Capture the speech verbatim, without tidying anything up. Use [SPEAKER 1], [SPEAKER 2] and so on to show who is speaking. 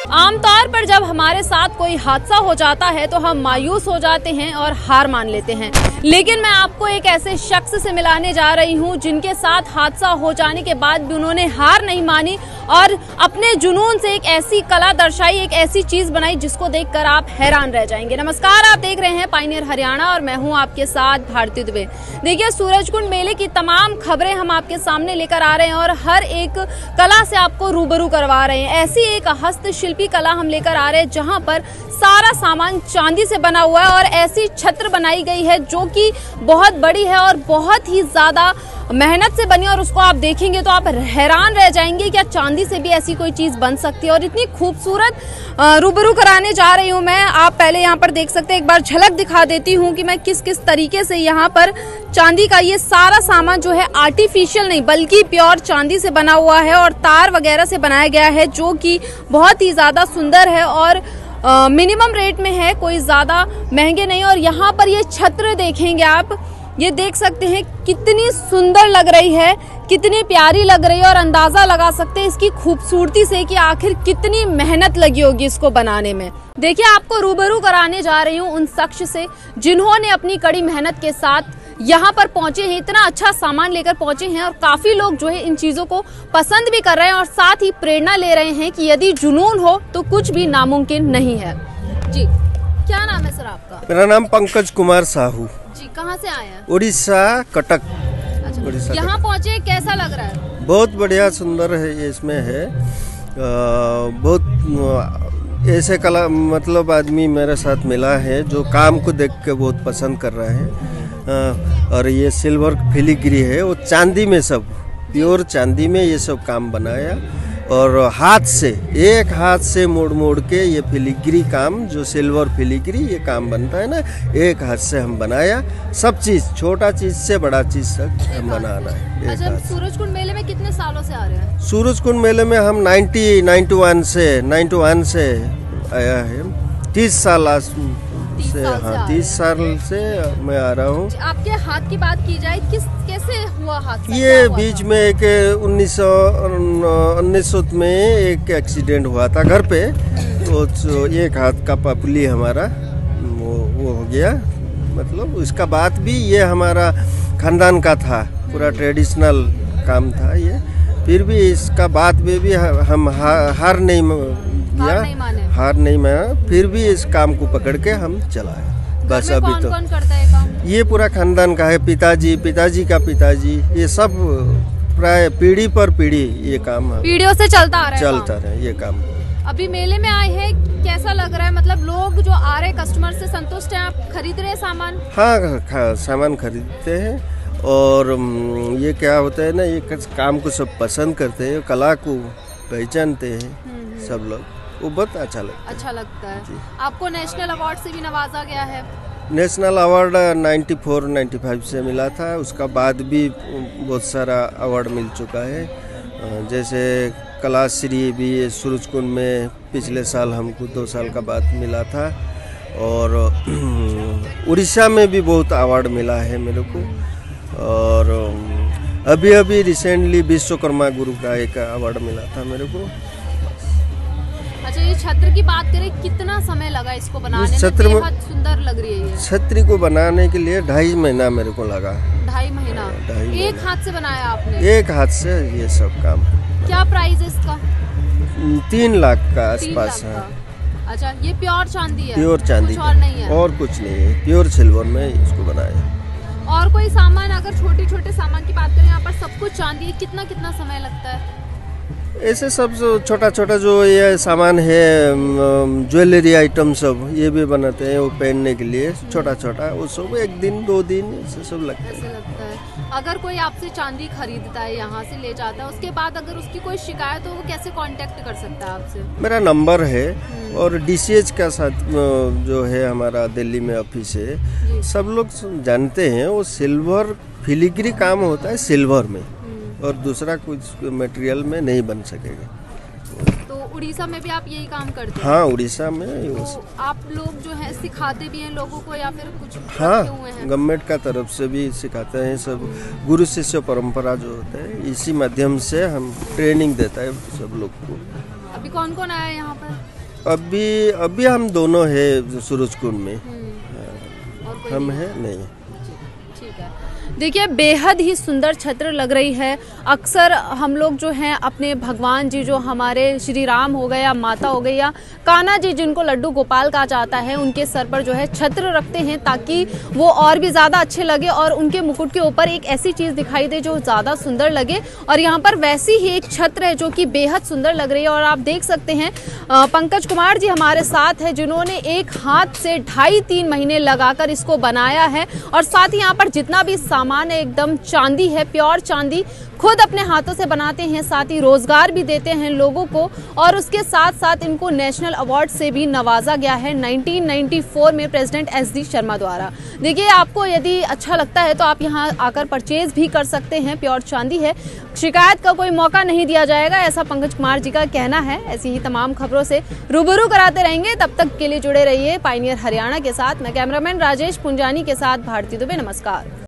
[SPEAKER 1] आमतौर पर जब हमारे साथ कोई हादसा हो जाता है तो हम मायूस हो जाते हैं और हार मान लेते हैं, लेकिन मैं आपको एक ऐसे शख्स से मिलाने जा रही हूं जिनके साथ हादसा हो जाने के बाद भी उन्होंने हार नहीं मानी और अपने जुनून से एक ऐसी कला दर्शाई, एक ऐसी चीज बनाई जिसको देखकर आप हैरान रह जाएंगे। नमस्कार, आप देख रहे हैं पायनियर हरियाणा और मैं हूं आपके साथ भारती दुबे। देखिए, सूरजकुंड मेले की तमाम खबरें हम आपके सामने लेकर आ रहे हैं और हर एक कला से आपको रूबरू करवा रहे हैं। ऐसी एक हस्तशिल्पी कला हम लेकर आ रहे हैं जहां पर सारा सामान चांदी से बना हुआ है और ऐसी छत्र बनाई गई है जो कि बहुत बड़ी है और बहुत ही ज्यादा मेहनत से बनी, और उसको आप देखेंगे तो आप हैरान रह जाएंगे क्या चांदी से भी ऐसी कोई चीज बन सकती है। और इतनी खूबसूरत रूबरू कराने जा रही हूं मैं। आप पहले यहाँ पर देख सकते हैं, एक बार झलक दिखा देती हूँ कि मैं किस किस तरीके से यहाँ पर चांदी का ये सारा सामान जो है आर्टिफिशियल नहीं बल्कि प्योर चांदी से बना हुआ है और तार वगैरह से बनाया गया है जो कि बहुत ही ज्यादा सुंदर है और मिनिमम रेट में है, कोई ज्यादा महंगे नहीं। और यहाँ पर ये छत्र देखेंगे आप, ये देख सकते हैं कितनी सुंदर लग रही है, कितनी प्यारी लग रही है और अंदाजा लगा सकते हैं इसकी खूबसूरती से कि आखिर कितनी मेहनत लगी होगी इसको बनाने में। देखिए, आपको रूबरू कराने जा रही हूँ उन शख्स से जिन्होंने अपनी कड़ी मेहनत के साथ यहाँ पर पहुंचे हैं, इतना अच्छा सामान लेकर पहुंचे हैं और काफी लोग जो है इन चीजों को पसंद भी कर रहे हैं और साथ ही प्रेरणा ले रहे हैं कि यदि जुनून हो तो कुछ भी नामुमकिन नहीं है। जी, क्या नाम है सर आपका?
[SPEAKER 2] मेरा नाम पंकज कुमार साहू।
[SPEAKER 1] जी, कहाँ से आए हैं?
[SPEAKER 2] उड़ीसा, कटक।
[SPEAKER 1] अच्छा, यहाँ पहुँचे, कैसा लग रहा है?
[SPEAKER 2] बहुत बढ़िया, सुंदर है। ये इसमें है आ, बहुत ऐसे कला मतलब आदमी मेरे साथ मिला है जो काम को देख के बहुत पसंद कर रहा है। आ, और ये सिल्वर फिलीग्री है, वो चांदी में, सब प्योर चांदी में ये सब काम बनाया और हाथ से, एक हाथ से मोड़ मोड़ के ये फिलीग्री काम, जो सिल्वर फिलीग्री ये काम बनता है ना, एक हाथ से हम बनाया। सब चीज़, छोटा चीज़ से बड़ा चीज़ तक हम बनाना है।
[SPEAKER 1] अच्छा, सूरजकुंड मेले में कितने सालों से आ रहे हैं?
[SPEAKER 2] सूरजकुंड मेले में हम नाइन्टी नाइन्टी वन से नाइन्टी वन से आया है। तीस साल से, हाँ, तीस साल से मैं आ रहा हूँ।
[SPEAKER 1] आपके हाथ की बात की जाए, किस कैसे हुआ हाथ?
[SPEAKER 2] ये बीच में एक उन्नीस सौ उन्नीस सौ में एक एक्सीडेंट हुआ था घर पे, तो एक हाथ का पपली हमारा वो वो हो गया। मतलब उसका बाद भी ये हमारा खानदान का था, पूरा ट्रेडिशनल काम था ये। फिर भी इसका बाद में भी हम हार नहीं
[SPEAKER 1] हार नहीं माने,
[SPEAKER 2] हार नहीं माना, फिर भी इस काम को पकड़ के हम चलाए। बस अभी
[SPEAKER 1] कौन
[SPEAKER 2] तो
[SPEAKER 1] कौन करता है काम? ये
[SPEAKER 2] पूरा खानदान का है, पिताजी, पिताजी का पिताजी, ये सब प्राय पीढ़ी पर पीढ़ी ये काम
[SPEAKER 1] पीढ़ियों से चलता आ रहा है,
[SPEAKER 2] चलता रहा ये काम।
[SPEAKER 1] अभी मेले में आए हैं, कैसा लग रहा है? मतलब लोग जो आ रहे कस्टमर से संतुष्ट हैं? आप खरीद रहे हैं सामान?
[SPEAKER 2] हाँ, सामान खरीदते हैं और ये क्या होता है ना, ये काम को सब पसंद करते हैं, कला को पहचानते हैं सब लोग, वो बहुत अच्छा लगता है।
[SPEAKER 1] अच्छा लगता है। आपको नेशनल अवार्ड से भी नवाजा गया है?
[SPEAKER 2] National award ninety four ninety five से मिला था, उसका बाद भी बहुत सारा अवार्ड मिल चुका है। जैसे कलाश्री भी सूरजकुंड में पिछले साल हमको दो साल का बाद मिला था और उड़ीसा में भी बहुत अवार्ड मिला है मेरे को। और अभी अभी रिसेंटली विश्वकर्मा गुरु का एक अवार्ड मिला था मेरे को।
[SPEAKER 1] अच्छा, ये छत्र की बात करें, कितना समय लगा इसको बनाने में? छत्र बहुत सुंदर लग रही है ये।
[SPEAKER 2] छत्री को बनाने के लिए ढाई महीना मेरे को लगा।
[SPEAKER 1] ढाई महीना? ढाई एक हाथ से बनाया आपने?
[SPEAKER 2] एक हाथ से ये सब काम।
[SPEAKER 1] क्या प्राइस है इसका?
[SPEAKER 2] तीन लाख का आसपास है।
[SPEAKER 1] अच्छा, ये प्योर चांदी है?
[SPEAKER 2] प्योर चांदी,
[SPEAKER 1] कुछ और नहीं है?
[SPEAKER 2] और कुछ नहीं है, प्योर सिल्वर में इसको बनाया।
[SPEAKER 1] और कोई सामान, अगर छोटे छोटे सामान की बात करें, यहाँ पर सब कुछ चांदी है, कितना कितना समय लगता है?
[SPEAKER 2] ऐसे सब जो छोटा छोटा जो ये सामान है, ज्वेलरी आइटम सब ये भी बनाते हैं, वो पहनने के लिए छोटा छोटा, वो सब एक दिन दो दिन ऐसे सब लगता है।
[SPEAKER 1] ऐसे लगता है। अगर कोई आपसे चांदी खरीदता है, यहाँ से ले जाता है, उसके बाद अगर उसकी कोई शिकायत हो, वो कैसे कांटेक्ट कर सकता है आपसे?
[SPEAKER 2] मेरा नंबर है और डीसीएच का साथ जो है हमारा दिल्ली में ऑफिस है, सब लोग जानते हैं। वो सिल्वर फिलीग्री काम होता है सिल्वर में, और दूसरा कुछ मटेरियल में नहीं बन सकेगा।
[SPEAKER 1] तो उड़ीसा में भी आप यही काम करते हैं?
[SPEAKER 2] हाँ, उड़ीसा में।
[SPEAKER 1] तो आप लोग जो है सिखाते भी हैं लोगों को या फिर कुछ?
[SPEAKER 2] हाँ, गवर्नमेंट का तरफ से भी सिखाते हैं सब। गुरु शिष्य परंपरा जो होता है, इसी माध्यम से हम ट्रेनिंग देता है सब लोग को।
[SPEAKER 1] अभी कौन कौन आया है यहाँ पर?
[SPEAKER 2] अभी अभी हम दोनों हैं सूरजकुंड में,
[SPEAKER 1] और कोई
[SPEAKER 2] हम
[SPEAKER 1] नहीं?
[SPEAKER 2] हैं नहीं।
[SPEAKER 1] ठीक है। देखिए बेहद ही सुंदर छत्र लग रही है। अक्सर हम लोग जो हैं अपने भगवान जी जो हमारे श्री राम हो गए या माता हो गई या कान्हा जी जिनको लड्डू गोपाल कहा जाता है, उनके सर पर जो है छत्र रखते हैं ताकि वो और भी ज़्यादा अच्छे लगे और उनके मुकुट के ऊपर एक ऐसी चीज़ दिखाई दे जो ज़्यादा सुंदर लगे। और यहाँ पर वैसी ही एक छत्र है जो कि बेहद सुंदर लग रही है। और आप देख सकते हैं पंकज कुमार जी हमारे साथ है जिन्होंने एक हाथ से ढाई तीन महीने लगाकर इसको बनाया है। और साथ ही यहाँ पर जितना भी सामान है एकदम चांदी है, प्योर चांदी, खुद अपने हाथों से बनाते हैं, साथ ही रोजगार भी देते हैं लोगों को। और उसके साथ साथ इनको नेशनल अवार्ड से भी नवाजा गया है नाइनटीन नाइंटी फोर में प्रेसिडेंट एस डी शर्मा द्वारा। देखिए आपको यदि अच्छा लगता है तो आप यहाँ आकर परचेज भी कर सकते हैं, प्योर चांदी है, शिकायत का कोई मौका नहीं दिया जाएगा, ऐसा पंकज कुमार जी का कहना है। ऐसी ही तमाम खबरों से रूबरू कराते रहेंगे, तब तक के लिए जुड़े रहिए पायनियर हरियाणा के साथ। मैं कैमरामैन राजेश पुंजानी के साथ भारती दुबे, नमस्कार।